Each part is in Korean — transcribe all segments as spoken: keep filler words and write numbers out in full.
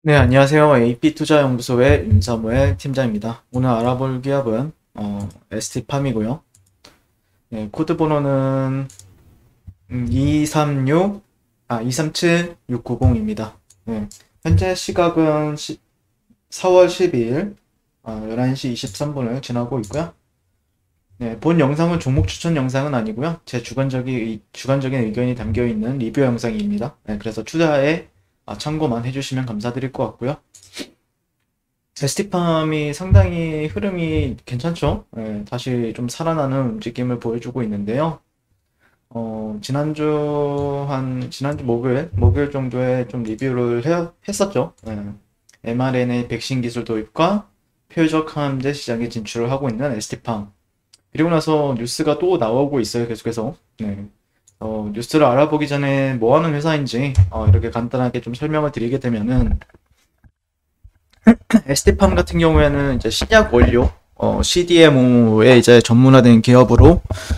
네, 안녕하세요. 에이피투자연구소의 임사무엘 팀장입니다. 오늘 알아볼 기업은 어, 에스티팜이고요. 네, 코드 번호는 음, 이삼육, 아, 이삼칠육구공입니다. 네, 현재 시각은 시, 사월 십이일 어, 열한 시 이십삼 분을 지나고 있고요. 네, 본 영상은 종목 추천 영상은 아니고요. 제 주관적인, 주관적인 의견이 담겨 있는 리뷰 영상입니다. 네, 그래서 투자에 아, 참고만 해주시면 감사드릴 것 같고요. 에스티팜이 상당히 흐름이 괜찮죠? 예, 다시 좀 살아나는 움직임을 보여주고 있는데요. 어, 지난주 한 지난주 목요일 목요일 정도에 좀 리뷰를 해, 했었죠. 예, 엠알엔에이 백신 기술 도입과 표적 항암제 시장에 진출을 하고 있는 에스티팜. 그리고 나서 뉴스가 또 나오고 있어요. 계속해서. 네. 어, 뉴스를 알아보기 전에 뭐 하는 회사인지 어, 이렇게 간단하게 좀 설명을 드리게 되면은 에스티팜 같은 경우에는 이제 신약 원료, 어, 씨디엠오에 이제 전문화된 기업으로,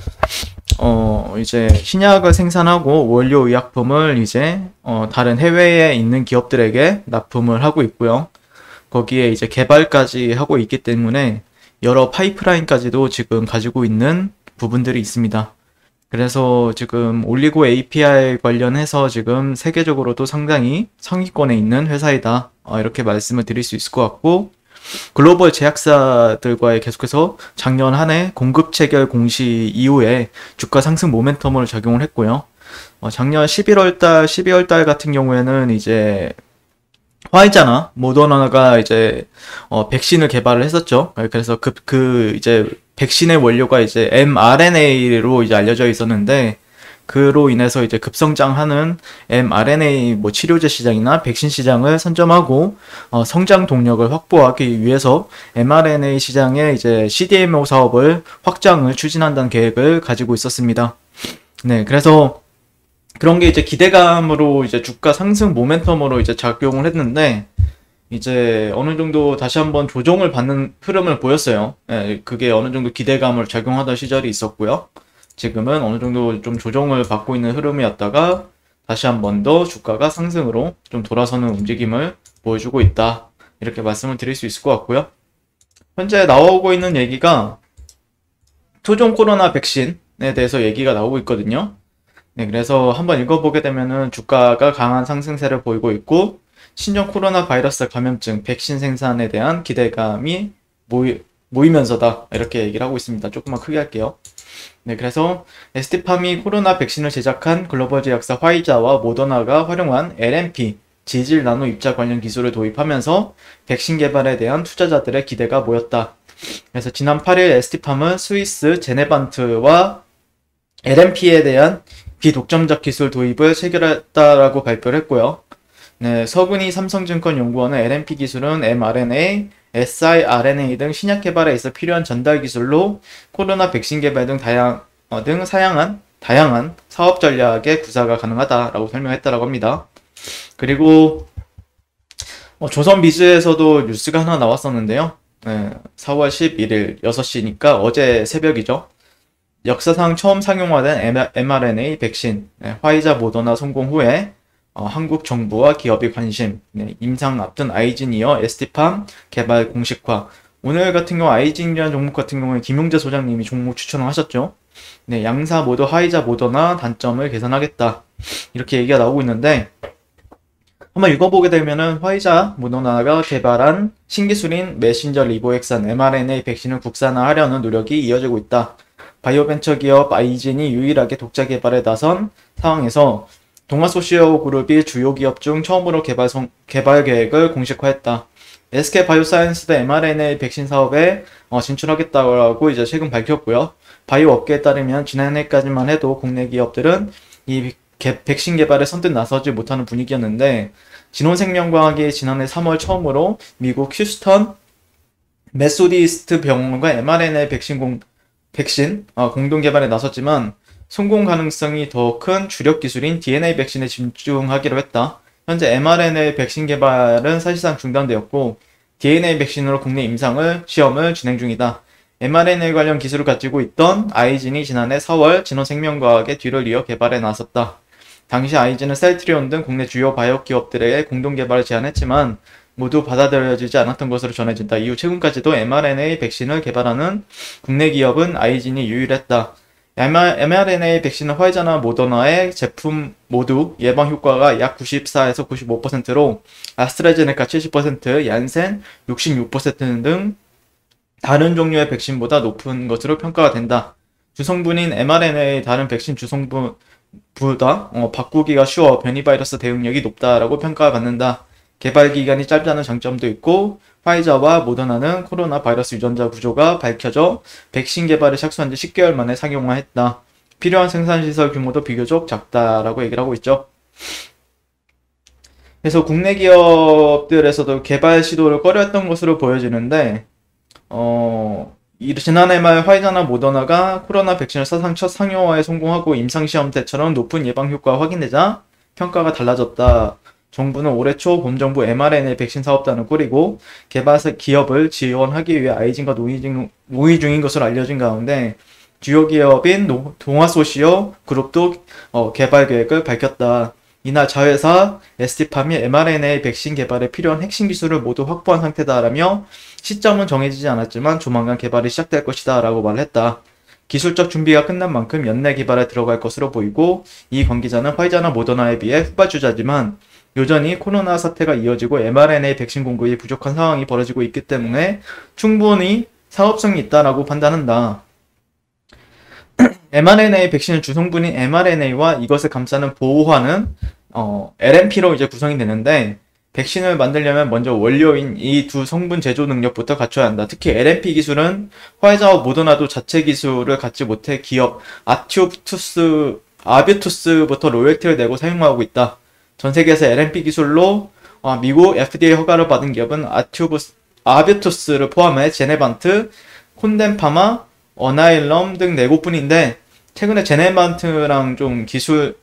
어, 이제 신약을 생산하고 원료 의약품을 이제, 어, 다른 해외에 있는 기업들에게 납품을 하고 있고요. 거기에 이제 개발까지 하고 있기 때문에 여러 파이프라인까지도 지금 가지고 있는 부분들이 있습니다. 그래서 지금 올리고 에이피아이 관련해서 지금 세계적으로도 상당히 상위권에 있는 회사이다. 어, 이렇게 말씀을 드릴 수 있을 것 같고, 글로벌 제약사들과의 계속해서 작년 한 해 공급 체결 공시 이후에 주가 상승 모멘텀을 적용을 했고요. 어, 작년 십일월 달, 십이월 달 같은 경우에는 이제 화이자나 모더나가 이제 어, 백신을 개발을 했었죠. 그래서 그, 그 이제 백신의 원료가 이제 엠알엔에이로 이제 알려져 있었는데 그로 인해서 이제 급성장하는 엠알엔에이 뭐 치료제 시장이나 백신 시장을 선점하고 어, 성장 동력을 확보하기 위해서 엠알엔에이 시장에 이제 씨디엠오 사업을 확장을 추진한다는 계획을 가지고 있었습니다. 네, 그래서 그런 게 이제 기대감으로 이제 주가 상승 모멘텀으로 이제 작용을 했는데 이제 어느 정도 다시 한번 조정을 받는 흐름을 보였어요. 예, 그게 어느 정도 기대감을 작용하던 시절이 있었고요. 지금은 어느 정도 좀 조정을 받고 있는 흐름이었다가 다시 한 번 더 주가가 상승으로 좀 돌아서는 움직임을 보여주고 있다. 이렇게 말씀을 드릴 수 있을 것 같고요. 현재 나오고 있는 얘기가 토종 코로나 백신에 대해서 얘기가 나오고 있거든요. 네, 그래서 한번 읽어보게 되면은 주가가 강한 상승세를 보이고 있고 신종 코로나 바이러스 감염증 백신 생산에 대한 기대감이 모이, 모이면서다 이렇게 얘기를 하고 있습니다. 조금만 크게 할게요. 네, 그래서 에스티팜이 코로나 백신을 제작한 글로벌 제약사 화이자와 모더나가 활용한 엘엠피 지질 나노 입자 관련 기술을 도입하면서 백신 개발에 대한 투자자들의 기대가 모였다. 그래서 지난 팔일 에스티팜은 스위스 제네반트와 엘엠피에 대한 비독점적 기술 도입을 체결했다라고 발표를 했고요. 네, 서근희 삼성증권연구원은 엘엠피 기술은 엠알엔에이, 에스아이알엔에이 등 신약 개발에 있어 필요한 전달 기술로 코로나 백신 개발 등 다양, 어, 등 사양한, 다양한 사업 전략의 구사가 가능하다라고 설명했다라고 합니다. 그리고 어, 조선비즈에서도 뉴스가 하나 나왔었는데요. 네, 사월 십일일 여섯 시니까 어제 새벽이죠. 역사상 처음 상용화된 엠알엔에이 백신, 네, 화이자 모더나 성공 후에 어, 한국 정부와 기업의 관심, 네, 임상 앞둔 아이진이어 에스티팜 개발 공식화. 오늘 같은 경우 아이진이라는 종목 같은 경우에 김용재 소장님이 종목 추천을 하셨죠. 네, 양사 모두 화이자 모더나 단점을 개선하겠다. 이렇게 얘기가 나오고 있는데 한번 읽어보게 되면은 화이자 모더나가 개발한 신기술인 메신저 리보액산 엠알엔에이 백신을 국산화하려는 노력이 이어지고 있다. 바이오 벤처 기업 아이진이 유일하게 독자 개발에 나선 상황에서 동아소시오 그룹이 주요 기업 중 처음으로 개발, 성, 개발 계획을 공식화했다. 에스케이 바이오사이언스도 엠알엔에이 백신 사업에 어, 진출하겠다고 이제 최근 밝혔고요. 바이오 업계에 따르면 지난해까지만 해도 국내 기업들은 이 개, 백신 개발에 선뜻 나서지 못하는 분위기였는데 진원생명과학이 지난해 삼월 처음으로 미국 휴스턴 메소디스트 병원과 엠알엔에이 백신 공, 백신 어, 공동 개발에 나섰지만 성공 가능성이 더 큰 주력 기술인 디엔에이 백신에 집중하기로 했다. 현재 엠알엔에이 백신 개발은 사실상 중단되었고 디엔에이 백신으로 국내 임상을 시험을 진행 중이다. 엠알엔에이 관련 기술을 가지고 있던 아이진이 지난해 사월 진원생명과학의 뒤를 이어 개발에 나섰다. 당시 아이지는 셀트리온 등 국내 주요 바이오 기업들의 공동 개발을 제안했지만 모두 받아들여지지 않았던 것으로 전해진다. 이후 최근까지도 엠알엔에이 백신을 개발하는 국내 기업은 아이진이 유일했다. 엠알엔에이 백신은 화이자나 모더나의 제품 모두 예방 효과가 약 구십사에서 구십오 퍼센트로 아스트라제네카 칠십 퍼센트, 얀센 육십육 퍼센트 등 다른 종류의 백신보다 높은 것으로 평가가 된다. 주성분인 엠알엔에이 다른 백신 주성분보다 어, 바꾸기가 쉬워 변이 바이러스 대응력이 높다라고 평가를 받는다. 개발 기간이 짧다는 장점도 있고 화이자와 모더나는 코로나 바이러스 유전자 구조가 밝혀져 백신 개발을 착수한 지 십 개월 만에 상용화했다. 필요한 생산시설 규모도 비교적 작다라고 얘기를 하고 있죠. 그래서 국내 기업들에서도 개발 시도를 꺼려했던 것으로 보여지는데 어, 지난해 말 화이자나 모더나가 코로나 백신을 사상 첫 상용화에 성공하고 임상시험 때처럼 높은 예방 효과가 확인되자 평가가 달라졌다. 정부는 올해 초 범정부 엠알엔에이 백신 사업단을 꾸리고 개발사 기업을 지원하기 위해 아이진과 논의, 중, 논의 중인 것으로 알려진 가운데 주요 기업인 노, 동아소시오 그룹도 어, 개발 계획을 밝혔다. 이날 자회사 에스티팜이 엠알엔에이 백신 개발에 필요한 핵심 기술을 모두 확보한 상태다라며 시점은 정해지지 않았지만 조만간 개발이 시작될 것이다 라고 말했다. 기술적 준비가 끝난 만큼 연내 개발에 들어갈 것으로 보이고 이 관계자는 화이자나 모더나에 비해 후발주자지만 여전히 코로나 사태가 이어지고 엠알엔에이 백신 공급이 부족한 상황이 벌어지고 있기 때문에 충분히 사업성이 있다라고 판단한다. 엠알엔에이 백신의 주성분인 엠알엔에이와 이것을 감싸는 보호환은 어, 엘엠피로 이제 구성이 되는데 백신을 만들려면 먼저 원료인 이 두 성분 제조 능력부터 갖춰야 한다. 특히 엘엠피 기술은 화이자와 모더나도 자체 기술을 갖지 못해 기업 아튜투스, 아비투스부터 로열티를 내고 사용하고 있다. 전 세계에서 엘엠피 기술로 어, 미국 에프디에이 허가를 받은 기업은 아튜브스, 아비투스를 포함해 제네반트, 콘덴파마, 어나일럼 등 네 곳뿐인데 최근에 제네반트랑 좀 기술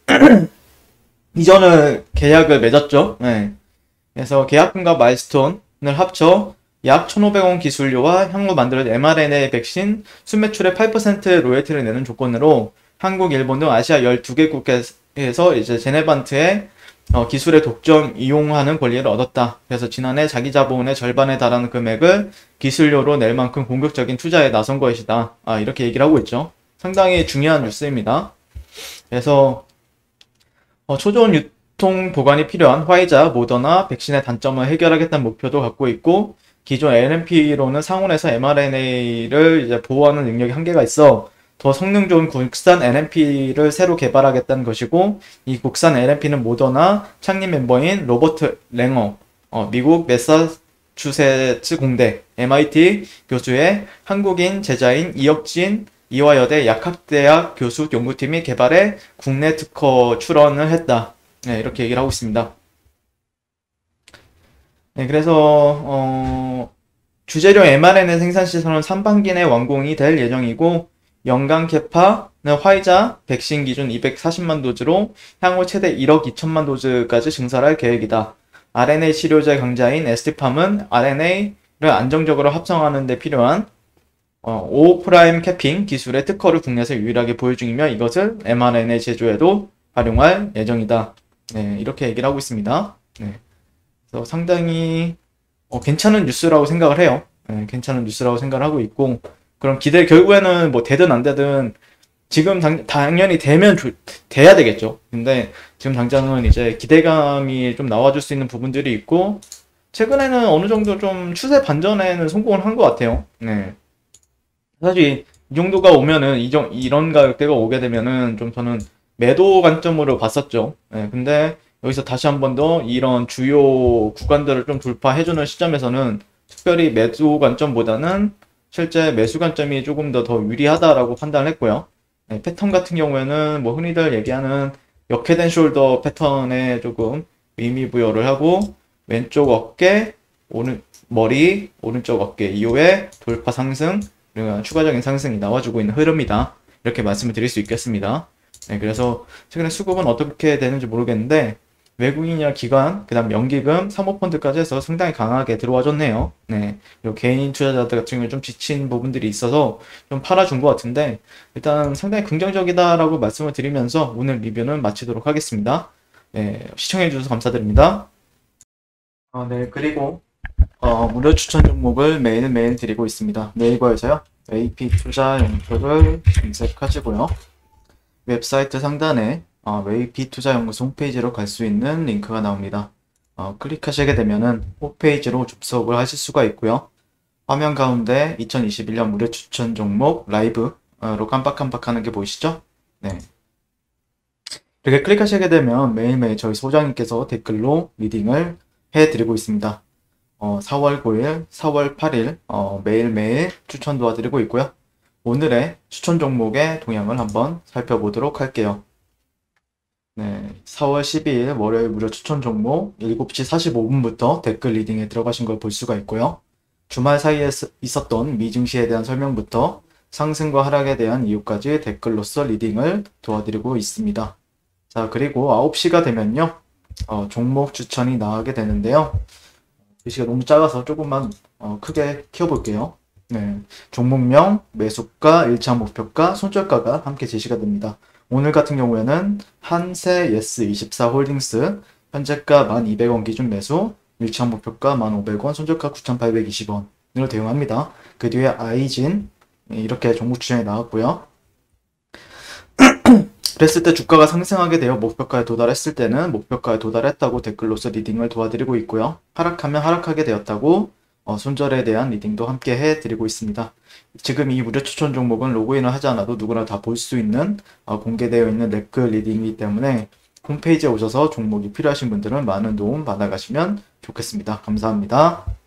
이전을 계약을 맺었죠. 네. 그래서 계약금과 마일스톤을 합쳐 약 천오백 원 기술료와 향후 만들어진 엠알엔에이 백신 순매출의 팔 퍼센트 로열티를 내는 조건으로 한국, 일본 등 아시아 열두 개국에서 이제 제네반트의 어, 기술의 독점 이용하는 권리를 얻었다. 그래서 지난해 자기 자본의 절반에 달하는 금액을 기술료로 낼 만큼 공격적인 투자에 나선 것이다. 아, 이렇게 얘기를 하고 있죠. 상당히 중요한 뉴스입니다. 그래서 어, 초저온 유통 보관이 필요한 화이자, 모더나 백신의 단점을 해결하겠다는 목표도 갖고 있고 기존 엘엠피로는 상온에서 엠알엔에이를 이제 보호하는 능력이 한계가 있어 더 성능 좋은 국산 엘엠피를 새로 개발하겠다는 것이고 이 국산 엘엠피는 모더나 창립 멤버인 로버트 랭어, 어, 미국 매사추세츠 공대 엠아이티 교수의 한국인 제자인 이혁진 이화여대 약학대학 교수 연구팀이 개발해 국내 특허 출원을 했다. 네, 이렇게 얘기를 하고 있습니다. 네, 그래서 어, 주재료 엠알엔에이 생산 시설은 상반기 내 완공이 될 예정이고 연간 캐파는 화이자 백신 기준 이백사십만 도즈로 향후 최대 일억 이천만 도즈까지 증설할 계획이다. 알엔에이 치료제 강자인 에스티팜은 알엔에이를 안정적으로 합성하는 데 필요한 어, 오 프라임 캐핑 기술의 특허를 국내에서 유일하게 보유 중이며 이것을 엠알엔에이 제조에도 활용할 예정이다. 네, 이렇게 얘기를 하고 있습니다. 네. 그래서 상당히 어, 괜찮은 뉴스라고 생각을 해요. 네, 괜찮은 뉴스라고 생각을 하고 있고 그럼 기대 결국에는 뭐 되든 안 되든 지금 당, 당연히 되면 조, 돼야 되겠죠. 근데 지금 당장은 이제 기대감이 좀 나와줄 수 있는 부분들이 있고 최근에는 어느 정도 좀 추세 반전에는 성공을 한 것 같아요. 네. 사실 이 정도가 오면은 이정, 이런 가격대가 오게 되면은 좀 저는 매도 관점으로 봤었죠. 네, 근데 여기서 다시 한 번 더 이런 주요 구간들을 좀 돌파해주는 시점에서는 특별히 매도 관점보다는 실제 매수 관점이 조금 더 더 유리하다라고 판단을 했고요. 네, 패턴 같은 경우에는 뭐 흔히들 얘기하는 역회된 숄더 패턴에 조금 의미 부여를 하고 왼쪽 어깨, 오른 머리, 오른쪽 어깨 이후에 돌파 상승, 그리고 추가적인 상승이 나와주고 있는 흐름이다. 이렇게 말씀을 드릴 수 있겠습니다. 네, 그래서 최근에 수급은 어떻게 되는지 모르겠는데 외국인이나 기관, 그 다음 연기금, 사모펀드까지 해서 상당히 강하게 들어와 줬네요. 네. 그리고 개인 투자자들 같은 경우에 좀 지친 부분들이 있어서 좀 팔아준 것 같은데, 일단 상당히 긍정적이다라고 말씀을 드리면서 오늘 리뷰는 마치도록 하겠습니다. 네. 시청해주셔서 감사드립니다. 아, 네. 그리고, 어, 무료 추천 종목을 매일매일 드리고 있습니다. 네이버에서요. 에이피 투자 연구를 검색하시고요. 웹사이트 상단에 어, 웨이피 투자연구소 홈페이지로 갈 수 있는 링크가 나옵니다. 어, 클릭하시게 되면은 홈페이지로 접속을 하실 수가 있고요. 화면 가운데 이천이십일 년 무료 추천 종목 라이브로 깜빡깜빡 하는 게 보이시죠? 네. 이렇게 클릭하시게 되면 매일매일 저희 소장님께서 댓글로 리딩을 해드리고 있습니다. 어, 사월 구일, 사월 팔일 어, 매일매일 추천 도와드리고 있고요. 오늘의 추천 종목의 동향을 한번 살펴보도록 할게요. 네, 사월 십이일 월요일 무료 추천 종목 일곱 시 사십오 분부터 댓글 리딩에 들어가신 걸 볼 수가 있고요. 주말 사이에 있었던 미증시에 대한 설명부터 상승과 하락에 대한 이유까지 댓글로서 리딩을 도와드리고 있습니다. 자, 그리고 아홉 시가 되면요. 어, 종목 추천이 나가게 되는데요. 글씨가 너무 작아서 조금만 어, 크게 키워볼게요. 네, 종목명, 매수가, 일 차 목표가, 손절가가 함께 제시가 됩니다. 오늘 같은 경우에는 한세 예스 이십사 홀딩스 현재가 만 이백 원 기준 매수, 일 차 목표가 만 오백 원, 손절가 구천팔백이십 원으로 대응합니다. 그 뒤에 아이진 이렇게 종목 추천이 나왔고요. 그랬을 때 주가가 상승하게 되어 목표가에 도달했을 때는 목표가에 도달했다고 댓글로서 리딩을 도와드리고 있고요. 하락하면 하락하게 되었다고 어, 손절에 대한 리딩도 함께 해드리고 있습니다. 지금 이 무료 추천 종목은 로그인을 하지 않아도 누구나 다 볼 수 있는 어, 공개되어 있는 댓글 리딩이기 때문에 홈페이지에 오셔서 종목이 필요하신 분들은 많은 도움 받아가시면 좋겠습니다. 감사합니다.